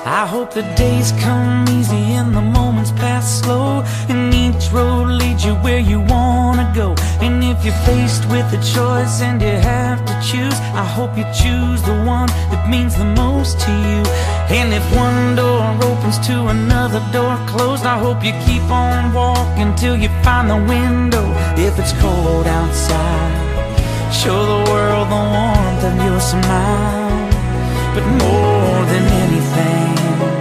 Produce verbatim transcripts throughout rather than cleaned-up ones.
I hope the days come easy and the moments pass slow, and each road leads you where you wanna go. And if you're faced with a choice and you have to choose, I hope you choose the one that means the most to you. And if one door opens to another door closed, I hope you keep on walking till you find the window. If it's cold outside, show the world the warmth of your smile. But more than anything,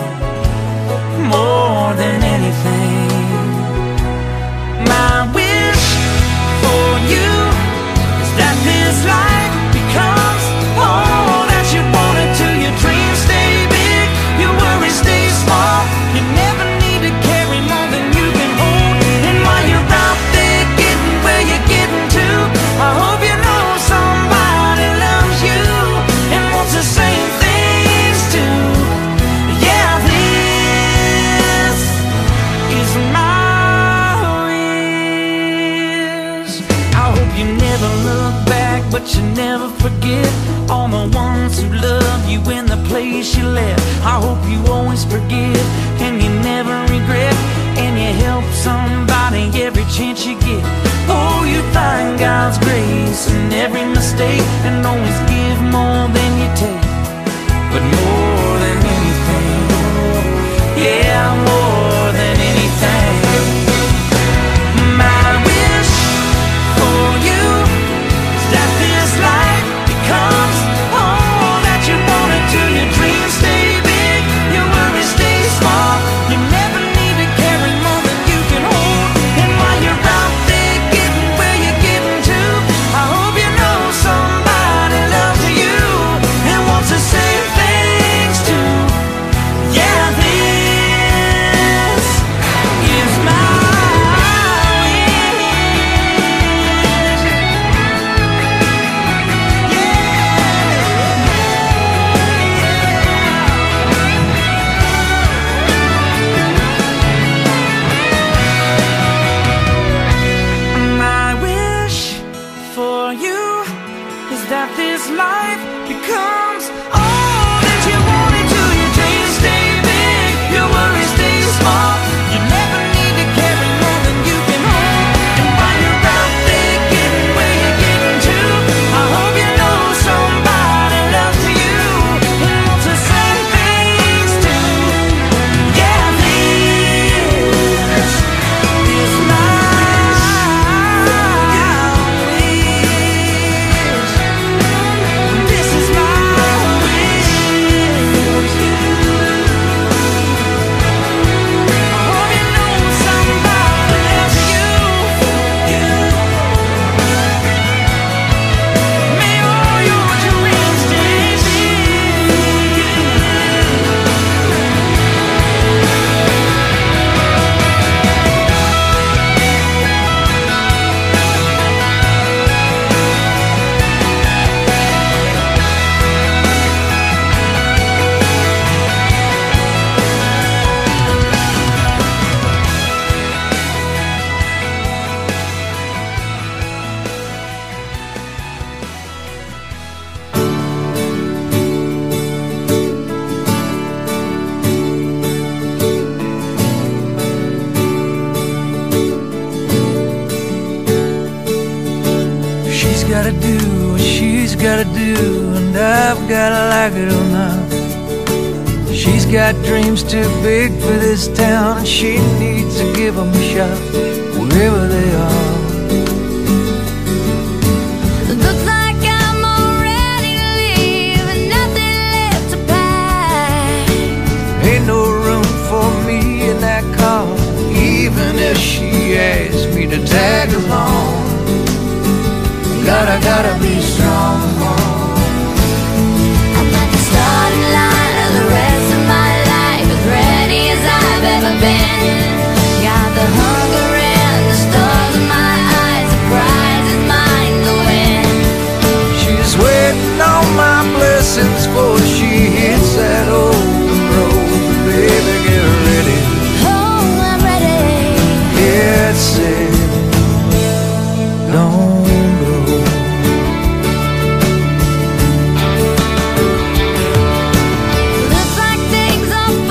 more than anything, my wish for you is that this life becomes all that you want it to. Your dreams stay big, your worries stay small. You never need to carry more than you can hold. And while you're out there getting where you're getting to, I hope you know somebody loves you and wants the same things too. Yeah, this is my wish. I hope you never look back, but you never forget all the ones who love you in the place you left. I hope you always forgive and you never regret, and you help somebody every chance you get. Oh, you find God's grace in every mistake, and always give more than you take. But more than anything, yeah, more than anything, my wish for you is that this life becomes all that you want it to. Your dreams stay big, your worries stay small. You never need to carry more than you can hold. And while you're out there getting where you're getting to, I hope you know somebody loves you and wants the same things too. Yeah, this is my My wish for you is that this life becomes all that you want it to. Your dreams stay big, your worries stay small. You never need to carry more than you can hold. And while you're out there getting where you're getting to, I hope you know somebody loves you and wants the same things too. Yeah, this is my wish. This is my wish. I hope you know somebody loves you. May all your dreams stay big. She's gotta do what she's gotta do, and I've gotta like it or not. She's got dreams too big for this town, and she needs to give them a shot wherever they are. Looks like I'm all ready to leave and nothing left to pack. Ain't no room for me in that car, even if she asks me to tag along. Gotta, gotta be strong. I'm at the starting line of the rest of my life, as ready as I've ever been. Got the hunger and the stars in my eyes, the prize is mine to win. She's waiting on my blessings before she hits that open road. Baby, get ready. Oh, I'm ready. Get set. Don't Looks like things are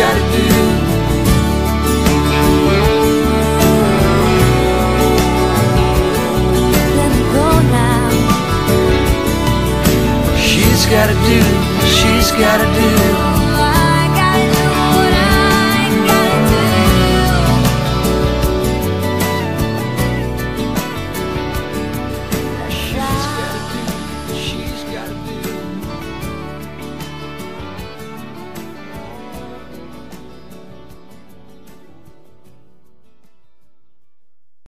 gotta do. Let me go now. She's gotta do, she's gotta do.